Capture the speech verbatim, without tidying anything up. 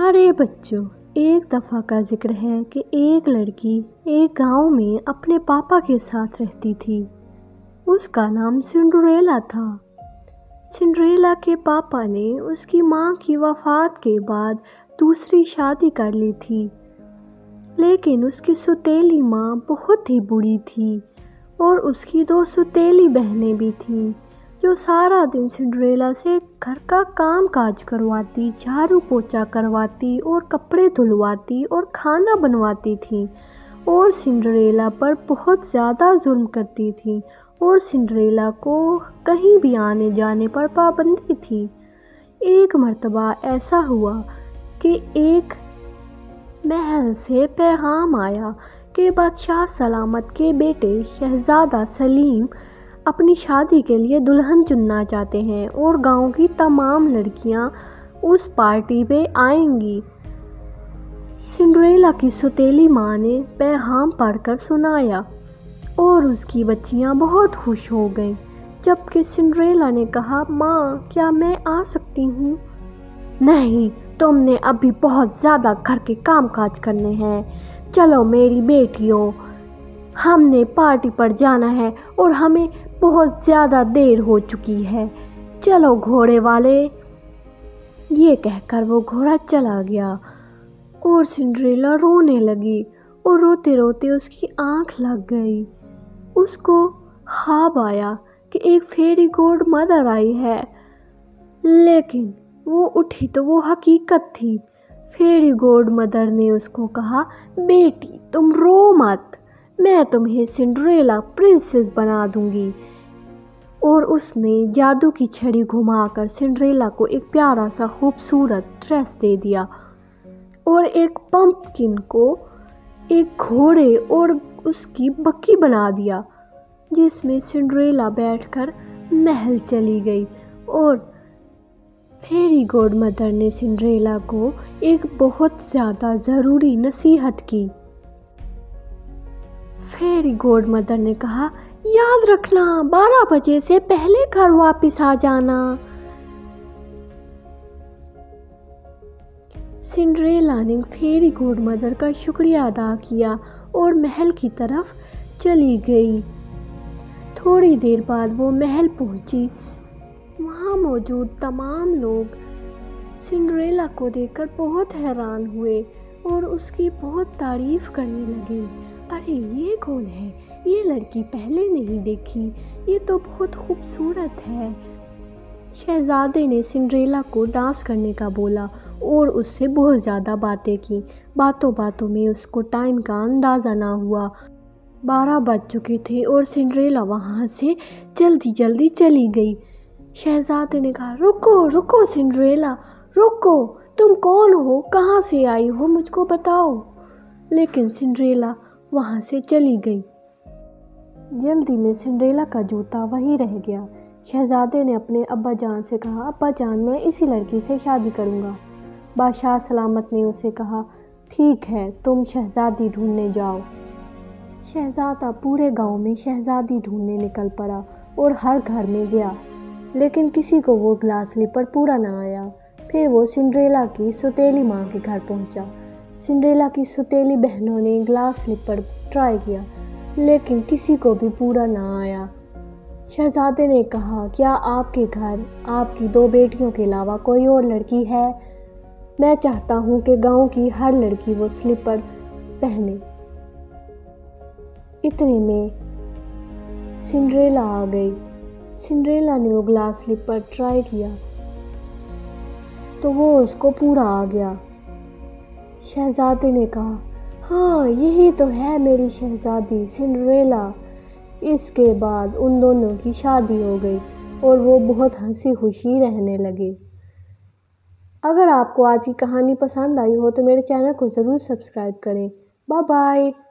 پیارے بچوں، ایک دفعہ کا ذکر ہے کہ ایک لڑکی ایک گاؤں میں اپنے پاپا کے ساتھ رہتی تھی۔ اس کا نام سنڈریلا تھا۔ سنڈریلا کے پاپا نے اس کی ماں کی وفات کے بعد دوسری شادی کر لی تھی، لیکن اس کی سوتیلی ماں بہت ہی بری تھی اور اس کی دو سوتیلی بہنیں بھی تھیں جو سارا دن سنڈریلا سے گھر کا کام کاج کرواتی، جھاڑو پوچھا کرواتی اور کپڑے دھلواتی اور کھانا بنواتی تھیں اور سنڈریلا پر بہت زیادہ ظلم کرتی تھیں اور سنڈریلا کو کہیں بھی آنے جانے پر پابندی تھی۔ ایک مرتبہ ایسا ہوا کہ ایک محل سے پیغام آیا کہ بادشاہ سلامت کے بیٹے شہزادہ سلیم اپنی شادی کے لیے دلہن چننا چاہتے ہیں اور گاؤں کی تمام لڑکیاں اس پارٹی پہ آئیں گی۔ سنڈریلا کی سوتیلی ماں نے پیغام پڑھ کر سنایا اور اس کی بچیاں بہت خوش ہو گئیں، جبکہ سنڈریلا نے کہا، ماں کیا میں آ سکتی ہوں؟ نہیں، تم نے ابھی بہت زیادہ گھر کے کام کاج کرنے ہیں۔ چلو میری بیٹیوں، ہم نے پارٹی پر جانا ہے اور ہمیں بہت زیادہ دیر ہو چکی ہے، چلو گھوڑے والے۔ یہ کہہ کر وہ گھوڑا چلا گیا اور سنڈریلا رونے لگی اور روتے روتے اس کی آنکھ لگ گئی۔ اس کو خواب آیا کہ ایک فیری گوڈ مدر آئی ہے، لیکن وہ اٹھی تو وہ حقیقت تھی۔ فیری گوڈ مدر نے اس کو کہا، بیٹی تم رو مت، میں تمہیں سنڈریلا پرنسس بنا دوں گی۔ اور اس نے جادو کی چھڑی گھما کر سنڈریلا کو ایک پیارا سا خوبصورت ڈریس دے دیا اور ایک پمپکن کو ایک گھوڑے اور اس کی بگھی بنا دیا، جس میں سنڈریلا بیٹھ کر محل چلی گئی۔ اور فیری گوڈ مدر نے سنڈریلا کو ایک بہت زیادہ ضروری نصیحت کی۔ فیری گوڈ مدر نے کہا، یاد رکھنا بارہ بجے سے پہلے گھر واپس آ جانا۔ سنڈریلا نے فیری گوڈ مدر کا شکریہ ادا کیا اور محل کی طرف چلی گئی۔ تھوڑی دیر بعد وہ محل پہنچی۔ وہاں موجود تمام لوگ سنڈریلا کو دیکھ کر بہت حیران ہوئے اور اس کی بہت تعریف کرنے لگے۔ ارے یہ کون ہے؟ یہ لڑکی پہلے نہیں دیکھی، یہ تو بہت خوبصورت ہے۔ شہزادے نے سنڈریلا کو ڈانس کرنے کا بولا اور اس سے بہت زیادہ باتیں کی۔ باتوں باتوں میں اس کو ٹائم کا اندازہ نہ ہوا، بارہ بج چکے تھے اور سنڈریلا وہاں سے جلدی جلدی چلی گئی۔ شہزادے نے کہا، رکو رکو سنڈریلا، رکو، تم کون ہو؟ کہاں سے آئی ہو؟ مجھ کو بتاؤ۔ لیکن سنڈریلا وہاں سے چلی گئی۔ جلدی میں سنڈریلا کا جوتا وہیں رہ گیا۔ شہزادے نے اپنے ابا جان سے کہا، ابا جان میں اسی لڑکی سے شادی کروں گا۔ بادشاہ سلامت نے اسے کہا، ٹھیک ہے، تم شہزادی ڈھونڈنے جاؤ۔ شہزادہ پورے گاؤں میں شہزادی ڈھونڈنے نکل پڑا اور ہر گھر میں گیا، لیکن کسی کو وہ گلاس سلیپر پورا نہ آیا۔ پھر وہ سنڈریلا کی سوتیلی ماں کے گھر پہنچا۔ سنڈریلا کی سوتیلی بہنوں نے گلاس سلیپر ٹرائی کیا، لیکن کسی کو بھی پورا نہ آیا۔ شہزادے نے کہا، کیا آپ کے گھر آپ کی دو بیٹیوں کے علاوہ کوئی اور لڑکی ہے؟ میں چاہتا ہوں کہ گاؤں کی ہر لڑکی وہ سلیپر پہنے۔ اتنے میں سنڈریلا آ گئی۔ سنڈریلا نے وہ گلاس سلیپر ٹرائی کیا تو وہ اس کو پورا آ گیا۔ شہزادے نے کہا، ہاں یہی تو ہے میری شہزادی سنڈریلا۔ اس کے بعد ان دونوں کی شادی ہو گئی اور وہ بہت ہنسی خوشی رہنے لگے۔ اگر آپ کو آج کی کہانی پسند آئی ہو تو میرے چینل کو ضرور سبسکرائب کریں۔ Bye bye.